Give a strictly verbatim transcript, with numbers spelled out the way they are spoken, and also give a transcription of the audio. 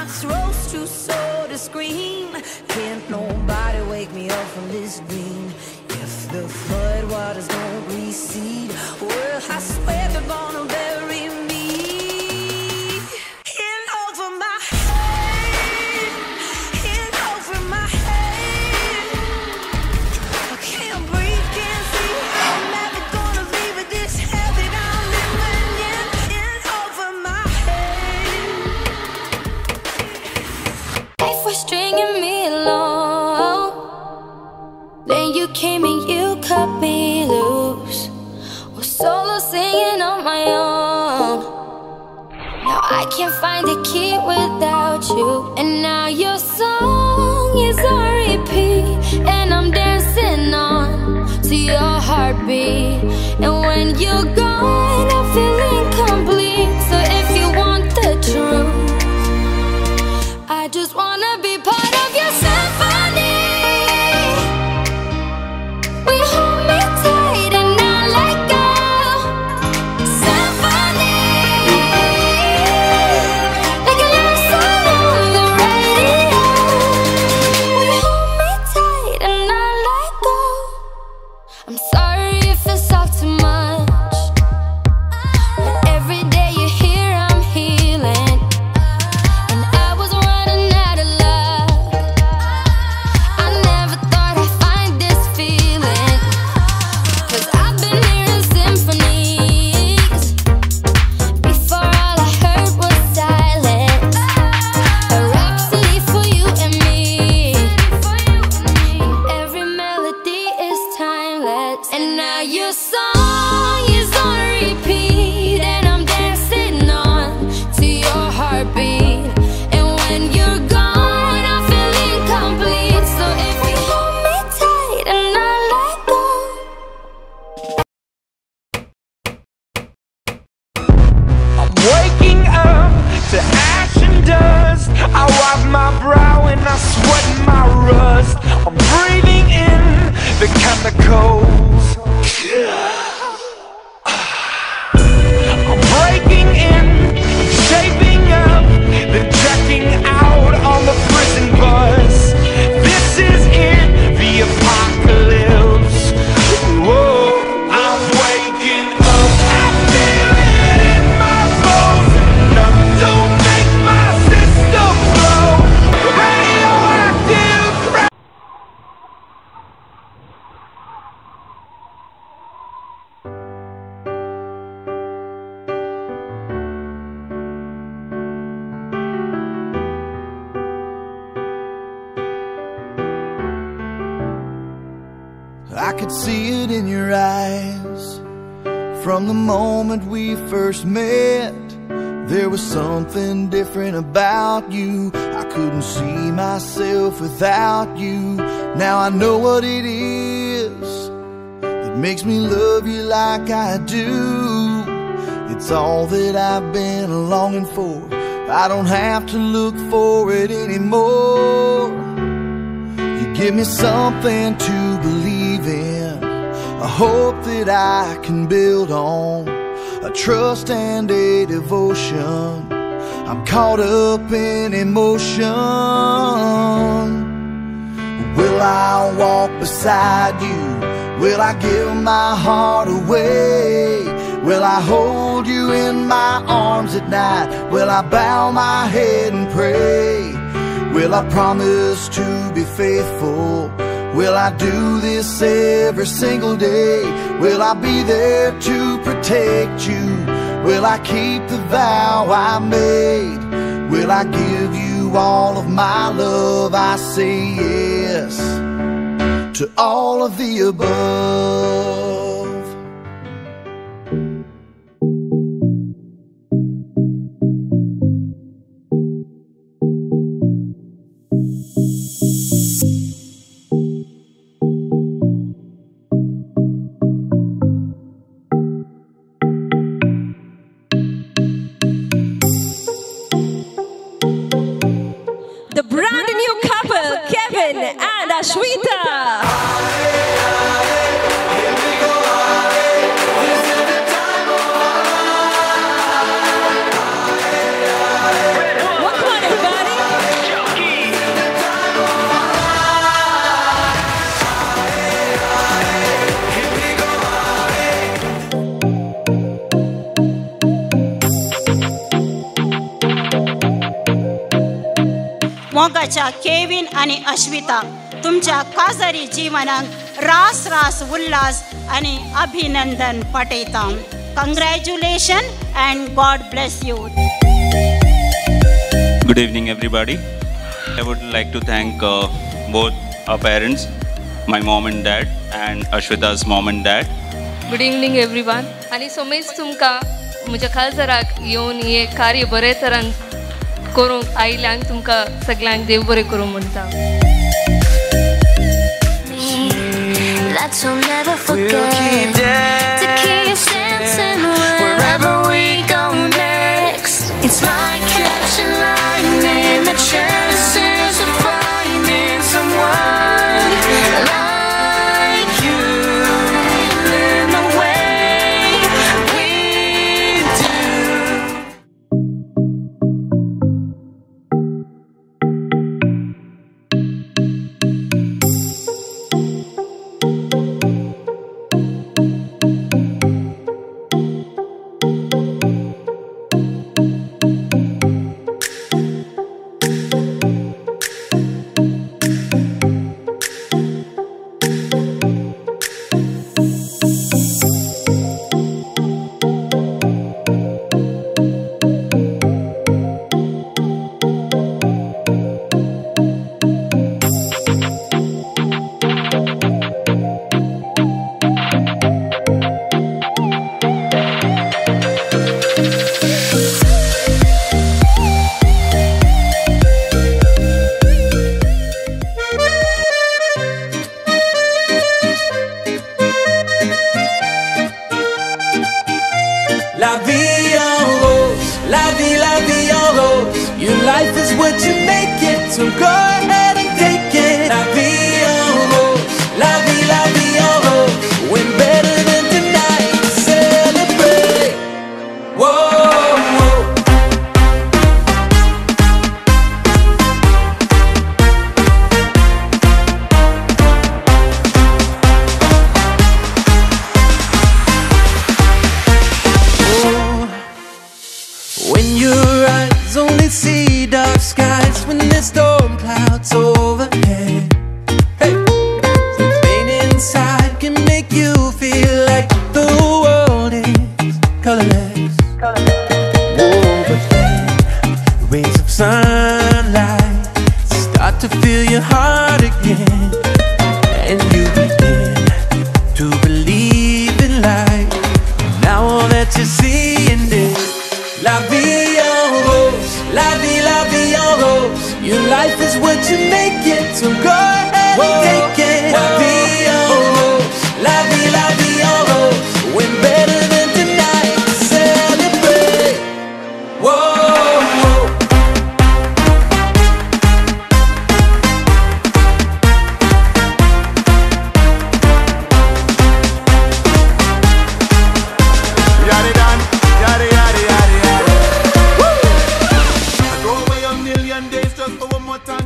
throat's too sore to scream. Can't nobody wake me up from this dream. If the flood waters don't recede, well, I swear they're gonna bury me. In over my head, in over my head. I can't breathe, can't see. I'm never gonna leave with this head that I'm living in. In over my head. Life was stringing me along, then you came and you cut me loose. Was solo singing on my own. Now I can't find the key without you. And now your song is on repeat, and I'm dancing on to your heartbeat. And when you're gone, I feel incomplete. So if you want the truth, I just wanna be part of your symphony. We hold me tight and not let go. Symphony, like a love song on the radio. We hold me tight and not let go. I'm sorry if it's all too much, but every day you're here I'm healing. And I was running out of love. I never thought I'd find this feeling, 'cause I've been hearing symphonies. Before all I heard was silence, a rhapsody for you and me. Every melody is timeless, and now your song is on repeat, and I'm dancing on to your heartbeat. And when you're gone, I feel incomplete. So if you hold me tight and not let go. I'm waking up to ash and dust. I wipe my brow and I sweat my rust. I'm breathing in the chemicals. I'm breaking in, shaping up, then checking out on the prison bus. This is it, the apocalypse. Whoa, I'm waking up, I feel it in my bones. Enough to make my system blow. Radioactive crap. I could see it in your eyes from the moment we first met. There was something different about you. I couldn't see myself without you. Now I know what it is that makes me love you like I do. It's all that I've been longing for. I don't have to look for it anymore. You give me something to believe in, a hope that I can build on, a trust and a devotion. I'm caught up in emotion. Will I walk beside you? Will I give my heart away? Will I hold you in my arms at night? Will I bow my head and pray? Will I promise to be faithful? Will I do this every single day? Will I be there to protect you? Will I keep the vow I made? Will I give you all of my love? I say yes to all of the above. The brand new couple, Kevin and Ashwita. Welcome on, everybody. मोगाच्या Kevin आणि अश्विता तुमच्या काजरी जीवनाक रास रास उल्लास आणि अभिनंदन पटयता. Congratulations and God bless you. Good evening everybody. I would like to thank uh, both our parents, my mom and dad, and Ashwita's mom and dad. Good evening everyone. आणि सोमेश तुमका म्हज्या खालसराक येवन हे कार्य बरे तरान करूंक आयल्यांक तुमका सगळ्यांक देव बरें करूं म्हणटा. That you'll never forget. To keep dancing wherever we go next. It's like catching lightning, the chances of finding someone like you in the way we do. La vie en rose, la vie, la vie en rose. Your life is what you make it, so go ahead and take it. La vie en rose, la vie, la vie en rose. When better than tonight, celebrate. Whoa, whoa. When your eyes only see dark skies, when there's storm clouds overhead, hey, the pain inside can make you feel like the world is colorless. Whoa, but then rays of sunlight start to fill your heart again, and you begin to believe in life. Now all that you're seeing is la vie en rose, la vie, la vie en rose. Your life is what you make it, so go ahead and take it. La vie en rose, la vie, la vie en rose. When better than tonight, celebrate. Whoa, whoa. Yada done, yada yada yada yada. Woo! I go away a million days just for one more time.